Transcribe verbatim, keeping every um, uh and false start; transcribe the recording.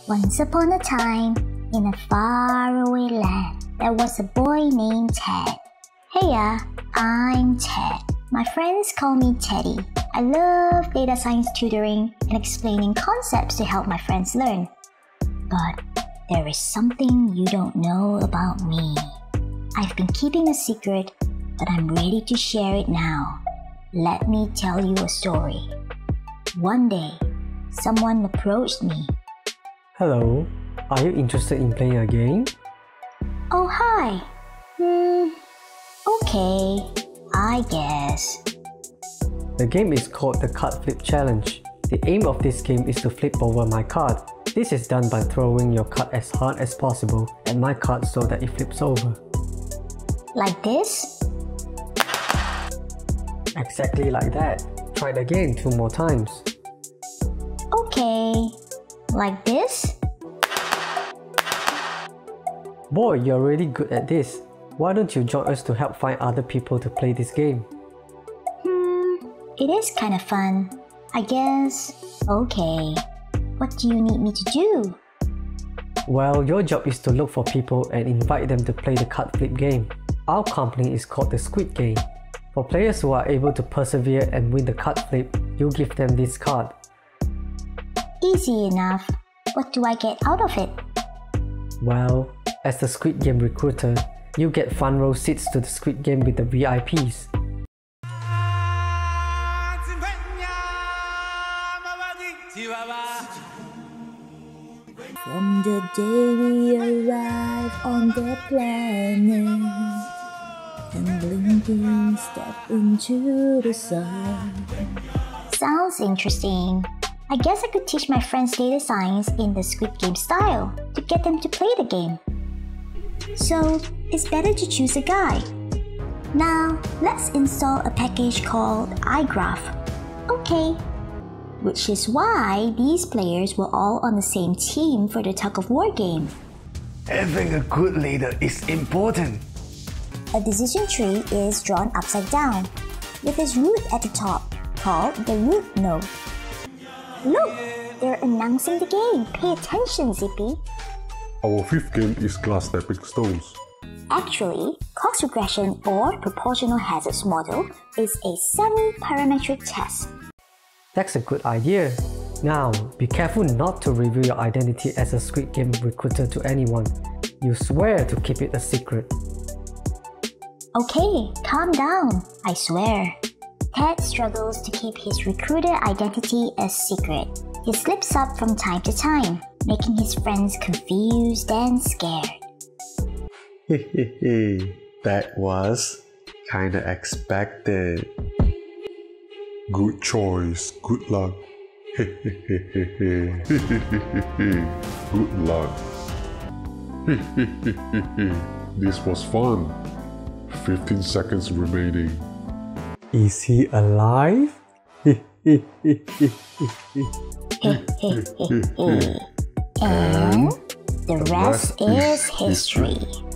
Once upon a time, in a faraway land, there was a boy named Ted. Heya, I'm Ted. My friends call me Teddy. I love data science tutoring and explaining concepts to help my friends learn. But there is something you don't know about me. I've been keeping a secret, but I'm ready to share it now. Let me tell you a story. One day, someone approached me. Hello, are you interested in playing a game? Oh, hi. Hmm, okay, I guess. The game is called the Card Flip Challenge. The aim of this game is to flip over my card. This is done by throwing your card as hard as possible at my card so that it flips over. Like this? Exactly like that. Try it again two more times. Okay, like this? Boy, you're really good at this. Why don't you join us to help find other people to play this game? Hmm, it is kind of fun. I guess. Okay. What do you need me to do? Well, your job is to look for people and invite them to play the card flip game. Our company is called the Squid Game. For players who are able to persevere and win the card flip, you give them this card. Easy enough. What do I get out of it? Well, as the Squid Game recruiter, you get front row seats to the Squid Game with the V I Ps. From the day we arrive on the planet and blinking step into the sun. Sounds interesting. I guess I could teach my friends data science in the Squid Game style to get them to play the game. So, it's better to choose a guy. Now, let's install a package called iGraph. Okay. Which is why these players were all on the same team for the tug-of-war game. Having a good leader is important. A decision tree is drawn upside down, with its root at the top, called the root node. Look! They're announcing the game! Pay attention, Zippy! Our fifth game is glass stepping stones. Actually, Cox regression or proportional hazards model is a semi-parametric test. That's a good idea. Now, be careful not to reveal your identity as a Squid Game recruiter to anyone. You swear to keep it a secret. Okay, calm down, I swear. Ted struggles to keep his recruiter identity a secret. He slips up from time to time, making his friends confused and scared. Hehehe, that was kinda expected. Good choice, good luck. Hehehehe, good luck. Hehehehe, this was fun. fifteen seconds remaining. Is he alive? And the rest is history.